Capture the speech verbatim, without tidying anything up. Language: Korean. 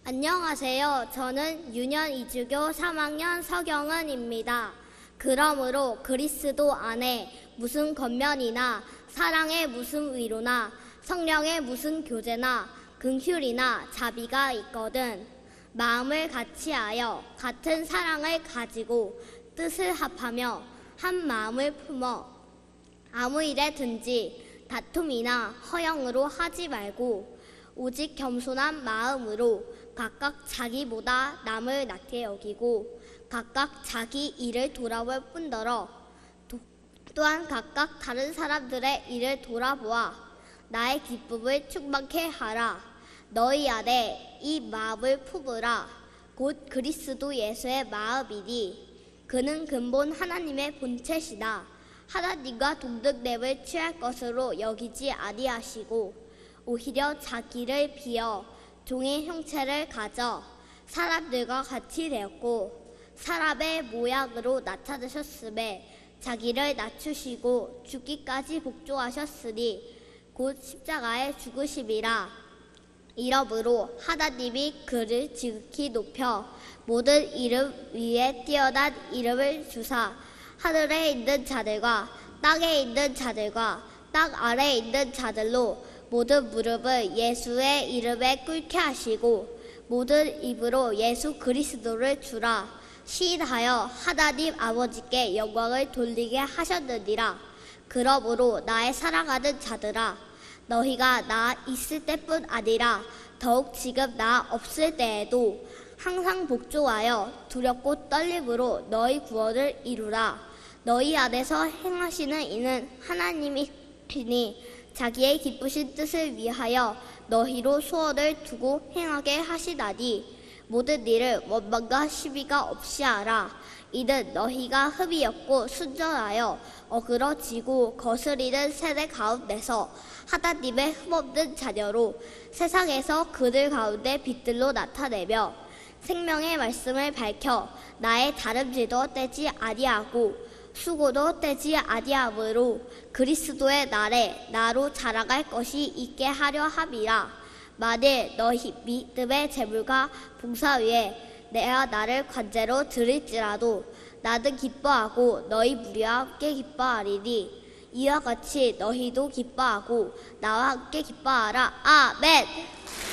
안녕하세요. 저는 유년 이주교 삼 학년 서경은입니다. 그러므로 그리스도 안에 무슨 겉면이나 사랑의 무슨 위로나 성령의 무슨 교제나 긍휼이나 자비가 있거든 마음을 같이하여 같은 사랑을 가지고 뜻을 합하며 한 마음을 품어 아무 일에든지 다툼이나 허영으로 하지 말고 오직 겸손한 마음으로 각각 자기보다 남을 낮게 여기고 각각 자기 일을 돌아볼 뿐더러 도, 또한 각각 다른 사람들의 일을 돌아보아 나의 기쁨을 충만케 하라. 너희 안에 이 마음을 품으라. 곧 그리스도 예수의 마음이니 그는 근본 하나님의 본체시다. 하나님과 동등됨을 취할 것으로 여기지 아니하시고 오히려 자기를 비어 종의 형체를 가져 사람들과 같이 되었고 사람의 모양으로 나타나셨음에 자기를 낮추시고 죽기까지 복종하셨으니 곧 십자가에 죽으심이라. 이러므로 하나님이 그를 지극히 높여 모든 이름 위에 뛰어난 이름을 주사 하늘에 있는 자들과 땅에 있는 자들과 땅 아래에 있는 자들로 모든 무릎을 예수의 이름에 꿇게 하시고 모든 입으로 예수 그리스도를 주라 시인하여 하나님 아버지께 영광을 돌리게 하셨느니라. 그러므로 나의 사랑하는 자들아 너희가 나 있을 때뿐 아니라 더욱 지금 나 없을 때에도 항상 복종하여 두렵고 떨림으로 너희 구원을 이루라. 너희 안에서 행하시는 이는 하나님이시니 자기의 기쁘신 뜻을 위하여 너희로 소원을 두고 행하게 하시나니 모든 일을 원망과 시비가 없이 하라. 이는 너희가 흠이 없고 순전하여 어그러지고 거스리는 세대 가운데서 하나님의 흠없는 자녀로 세상에서 그들 가운데 빛들로 나타내며 생명의 말씀을 밝혀 나의 다름질도 떼지 아니하고 수고도 떼지 아니하므로 그리스도의 날에 나로 자랑할 것이 있게 하려 함이라. 만일 너희 믿음의 재물과 봉사 위에 내가 나를 관제로 드릴지라도 나는 기뻐하고 너희 무리와 함께 기뻐하리니 이와 같이 너희도 기뻐하고 나와 함께 기뻐하라. 아멘.